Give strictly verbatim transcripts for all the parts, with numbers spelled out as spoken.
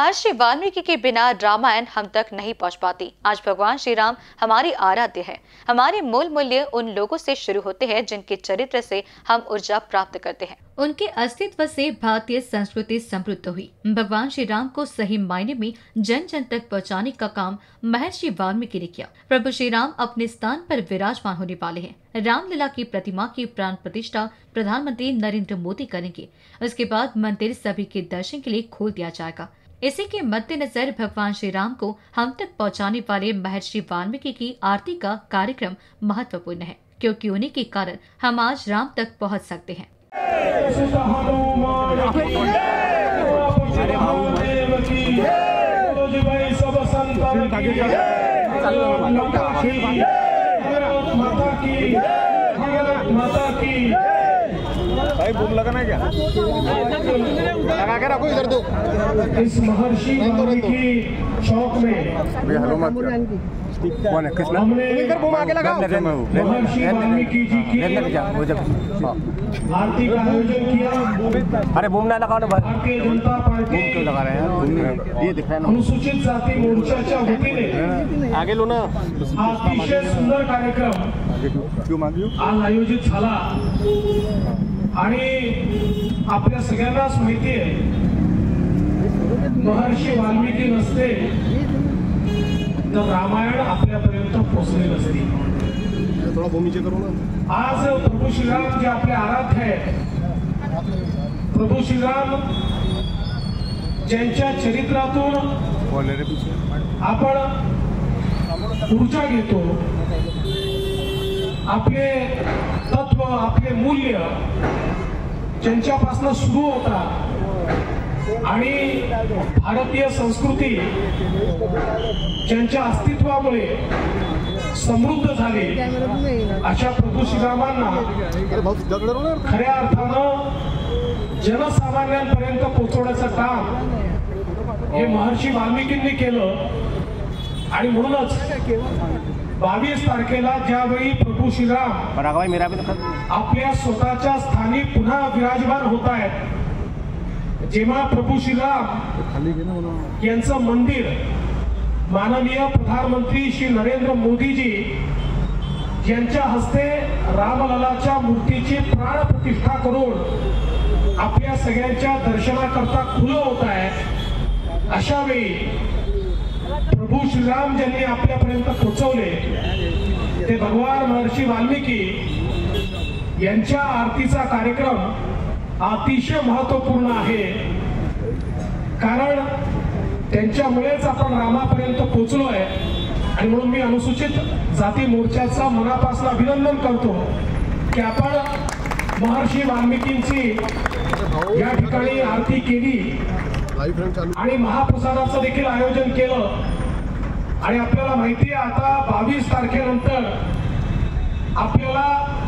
महर्षि वाल्मीकि के बिना रामायण हम तक नहीं पहुंच पाती। आज भगवान श्री राम हमारी आराध्य है। हमारे मूल मूल्य उन लोगों से शुरू होते हैं जिनके चरित्र से हम ऊर्जा प्राप्त करते हैं। उनके अस्तित्व से भारतीय संस्कृति समृद्ध हुई। भगवान श्री राम को सही मायने में जन जन तक पहुंचाने का काम महर्षि वाल्मीकि ने किया। प्रभु श्री राम अपने स्थान पर विराजमान होने वाले हैं। रामलला की प्रतिमा की प्राण प्रतिष्ठा प्रधानमंत्री नरेंद्र मोदी करेंगे। उसके बाद मंदिर सभी के दर्शन के लिए खोल दिया जाएगा। इसी के मद्देनजर भगवान श्री राम को हम तक पहुंचाने वाले महर्षि वाल्मीकि की आरती का कार्यक्रम महत्वपूर्ण है, क्योंकि उन्हीं के कारण हम आज राम तक पहुंच सकते हैं। भाई बूम लगाना क्या? लगा के रखो इधर दो। इस महर्षि वाल्मीकि चौक में हेलो मत कौन है? कृष्णा इधर बूम आके लगाओ। महर्षि वाल्मीकि जी की आरती का आयोजन किया। अरे बूम ना लगाओ ना भाई। भारतीय जनता पार्टी बूम क्यों लगा रहे हैं? ये दिख रहा है ना। अनुसूचित जाती मोर्चाच्या वतीने आगे लो ना। अतिशय सुंदर कार्यक्रम क्यों मांगियो आज आयोजित झाला आणि आपल्या सगळ्यांनाच माहिती आहे, महर्षी वाल्मीकि नसते तर रामायण आपल्यापर्यंत पोहोचले नसते। थोड़ा भूमिचे करो ना। आज प्रभू श्रीराम जे आपले आराध्य आहेत, प्रभू श्रीराम ज्यांच्या चरित्रातून आपण ऊर्जा घेतो, आपले तत्व आपले मूल्य ज्यांच्यापासून सुरू होतात आणि भारतीय संस्कृती ज्यांच्या अस्तित्वामुळे समृद्ध झाली, अशा प्रभू श्रीरामांना खऱ्या अर्थानं जनसामान्यांपर्यंत पोहोचवण्याचं काम हे महर्षी वाल्मीकींनी केलं। आणि म्हणूनच बावीस तारखेला ज्यावेळी प्रभू श्रीराम आपल्या स्वतःच्या स्थानी पुन्हा विराजमान होत आहेत, जेव्हा प्रभू श्रीराम यांचं मंदिर माननीय प्रधानमंत्री श्री नरेंद्र मोदीजी यांच्या हस्ते रामललाच्या मूर्तीची प्राण प्रतिष्ठा करून आपल्या सगळ्यांच्या दर्शनाकरता खुलं होत आहे, अशा वेळी प्रभू श्रीराम ज्यांनी आपल्यापर्यंत पोहोचवले ते भगवान महर्षी वाल्मीकि यांच्या आरतीचा कार्यक्रम अतिशय महत्वपूर्ण आहे। कारण त्यांच्यामुळेच आपण रामापर्यंत पोहोचलोय आणि म्हणून मी अनुसूचित जाती मोर्चाचा मनापासून अभिनंदन करतो की आपण महर्षी वाल्मीकींची या ठिकाणी आरती केली आणि महाप्रसादाचं देखील आयोजन केलं। आणि आपल्याला माहिती आहे, आता बावीस तारखेनंतर आपल्याला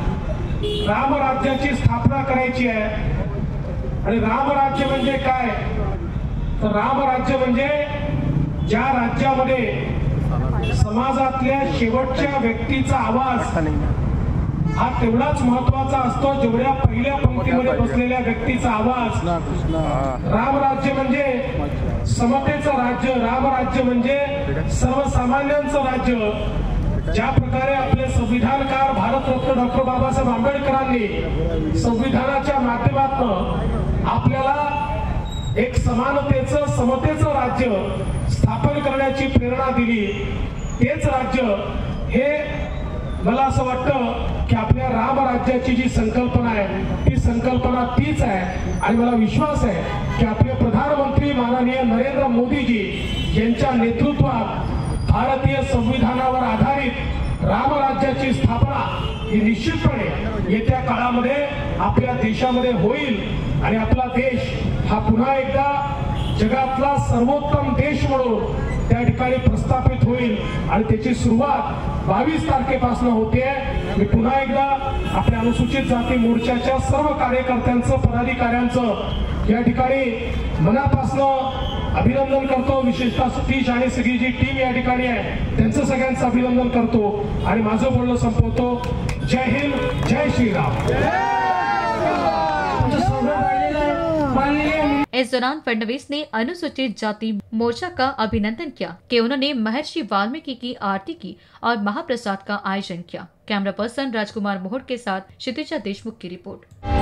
रामराज्याची स्थापना करायची आहे। आणि रामराज्य म्हणजे काय? तर रामराज्य म्हणजे ज्या राज्यामध्ये समाजातल्या शेवटच्या व्यक्तीचा आवाज हा तेवढाच महत्वाचा असतो जेवढ्या पहिल्या पंक्तीमध्ये बसलेल्या व्यक्तीचा आवाज। रामराज्य म्हणजे समतेचं राज्य, रामराज्य म्हणजे सर्वसामान्यांचं राज्य। ज्या प्रकारे आपले संविधानकार भारतरत्न डॉक्टर बाबासाहेब आंबेडकरांनी संविधानाच्या माध्यमातून आपल्याला एक समानतेचं समतेचं राज्य स्थापन करण्याची प्रेरणा दिली, तेच राज्य हे मला असं वाटतं की आपल्या रामराज्याची जी संकल्पना आहे ती संकल्पना तीच आहे। आणि मला विश्वास आहे की आपले प्रधानमंत्री माननीय नरेंद्र मोदीजी यांच्या नेतृत्वात भारतीय संविधानावर आधारित रामराज्याची स्थापना ही निश्चितपणे येत्या काळामध्ये आपल्या देशामध्ये होईल आणि आपला देश हा पुन्हा एकदा जगातला सर्वोत्तम देश म्हणून त्या ठिकाणी प्रस्थापित होईल। आणि त्याची सुरुवात बावीस तारखेपासून होते। मी पुन्हा एकदा आपल्या अनुसूचित जाती मोर्चाच्या सर्व कार्यकर्त्यांचं, पदाधिकाऱ्यांचं या ठिकाणी मनापासून अभिनंदन करतो। विशेषतः सतीश आणि सगळी जी टीम या ठिकाणी आहे त्यांचं सगळ्यांचं अभिनंदन करतो आणि माझं बोलणं संपवतो। जय हिंद, जय श्रीराम। इस दौरान फडणवीस ने अनुसूचित जाति मोर्चा का अभिनंदन किया कि उन्होंने महर्षि वाल्मीकि की आरती की और महाप्रसाद का आयोजन किया। कैमरा पर्सन राजकुमार मोहट के साथ क्षितिजा देशमुख की रिपोर्ट।